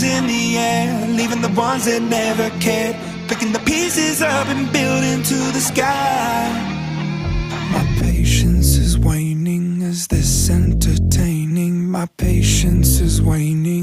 hands in the air, leaving the ones that never cared, picking the pieces up and building to the sky. My patience is waning, is this entertaining? My patience is waning.